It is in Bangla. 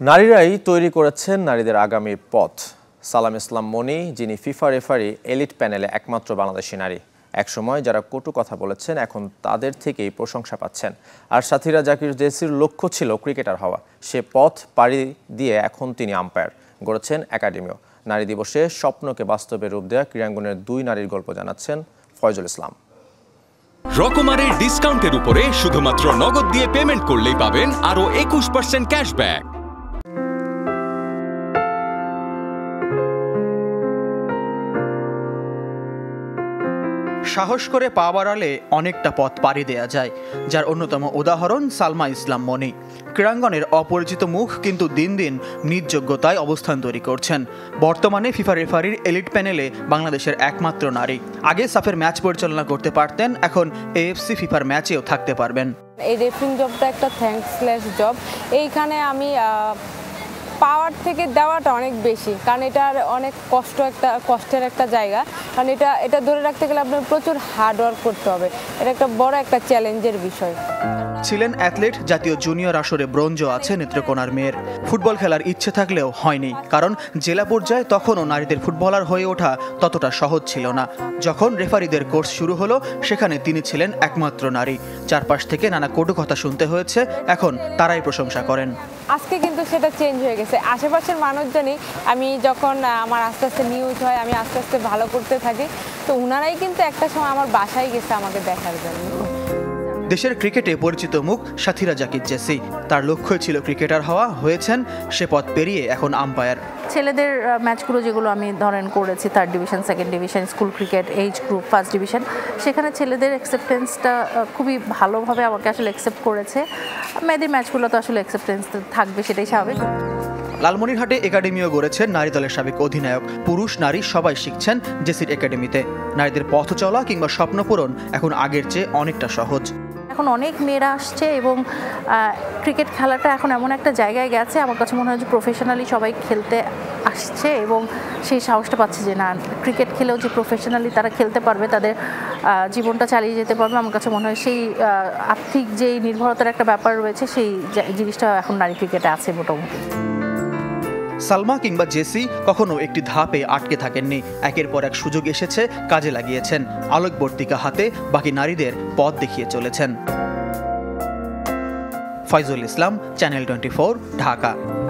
নারীরাই তৈরি করেছেন নারীদের আগামীর পথ। সালাম ইসলাম মনি, যিনি ফিফা রেফারি এলিট প্যানেলে একমাত্র বাংলাদেশি নারী। একসময় যারা কটু কথা বলেছেন এখন তাদের থেকেই প্রশংসা পাচ্ছেন। আর সাথীরা জাকির জেসির লক্ষ্য ছিল ক্রিকেটার হওয়া, সে পথ পাড়ি দিয়ে এখন তিনি আম্পায়ার, গড়েছেন একাডেমিও। নারী দিবসে স্বপ্নকে বাস্তবে রূপ দেওয়া ক্রীড়াঙ্গনের দুই নারীর গল্প জানাচ্ছেন ফয়জুল ইসলাম। রকমারি ডিসকাউন্টের উপরে শুধুমাত্র নগদ দিয়ে পেমেন্ট করলেই পাবেন আরো 21% ক্যাশব্যাক। সাহস করে পা বাড়ালে অনেকটা পথ পাড়ি দেয়া যায়, যার অন্যতম উদাহরণ সালমা ইসলাম মনি। ক্রীড়াঙ্গনের অপরিচিত মুখ, কিন্তু দিন দিন নিজ যোগ্যতায় অবস্থান তৈরি করছেন। বর্তমানে ফিফা রেফারির এলিট প্যানেলে বাংলাদেশের একমাত্র নারী। আগে সাফের ম্যাচ পরিচালনা করতে পারতেন, এখন এএফসি ফিফার ম্যাচেও থাকতে পারবেন। এই রেফারিং জবটা একটা থ্যাঙ্কসলেস জব। এইখানে আমি পাওয়ার থেকে দেওয়াটা অনেক বেশি, কারণ এটার অনেক কষ্টের একটা জায়গা। কারণ এটা ধরে রাখতে গেলে আপনার প্রচুর হার্ড ওয়ার্ক করতে হবে। এটা একটা বড় একটা চ্যালেঞ্জের বিষয়। ছিলেন অ্যাথলেট, জাতীয় জুনিয়র আসরে ব্রোঞ্জও আছে নেত্রকোনার মেয়ের। ফুটবল খেলার ইচ্ছে থাকলেও হয়নি, কারণ জেলা পর্যায়ে তখনও নারীদের ফুটবলার হয়ে ওঠা ততটা সহজ ছিল না। যখন রেফারিদের কোর্স শুরু হলো, সেখানে তিনি ছিলেন একমাত্র নারী। চারপাশ থেকে নানা কটু কথা শুনতে হয়েছে, এখন তারাই প্রশংসা করেন। আজকে কিন্তু সেটা চেঞ্জ হয়ে গেছে। আশেপাশের মানুষজনই, আমি যখন আমার আস্তে আস্তে নিউজ হয়, আমি আস্তে আস্তে ভালো করতে থাকি, তো ওনারাই কিন্তু একটা সময় আমার বাসায় গেছে আমাকে দেখার জন্য। দেশের ক্রিকেটে পরিচিত মুখ সাথীরা জাকির জেসি। তার লক্ষ্যই ছিল ক্রিকেটার হওয়া, হয়েছেন সে পথ পেরিয়ে এখন আম্পায়ার। ছেলেদের ম্যাচগুলো যেগুলো আমি ধরেন করেছি, 3rd division, 2nd division, school cricket, age group, 1st division, সেখানে ছেলেদের অ্যাকসেপ্টেন্সটা খুবই ভালোভাবে আমাকে আসলে অ্যাকসেপ্ট করেছে। মেয়েদের ম্যাচগুলো তো আসলে অ্যাকসেপ্টেন্স থাকবে, সেটাই স্বাভাবিক। লালমনিরহাটে একাডেমিও গড়েছেন নারী দলের সাবেক অধিনায়ক। পুরুষ নারী সবাই শিখছেন জেসির একাডেমিতে। নারীদের পথ চলা কিংবা স্বপ্ন পূরণ এখন আগের চেয়ে অনেকটা সহজ। এখন অনেক মেয়েরা আসছে এবং ক্রিকেট খেলাটা এখন এমন একটা জায়গায় গেছে, আমার কাছে মনে হয় যে প্রফেশনালি সবাই খেলতে আসছে এবং সেই সাহসটা পাচ্ছে যে না, ক্রিকেট খেলেও যে প্রফেশনালি তারা খেলতে পারবে, তাদের জীবনটা চালিয়ে যেতে পারবে। আমার কাছে মনে হয় সেই আর্থিক যেই নির্ভরতার একটা ব্যাপার রয়েছে, সেই জিনিসটা এখন নারী ক্রিকেটে আছে মোটামুটি। সালমা কিংবা জেসি কখনো একটি ধাপে আটকে থাকেননি, একের পর এক সুযোগ এসেছে, কাজে লাগিয়েছেন। আলোকবর্তিকা হাতে বাকি নারীদের পথ দেখিয়ে চলেছেন। ফয়জুল ইসলাম, চ্যানেল 24, ঢাকা।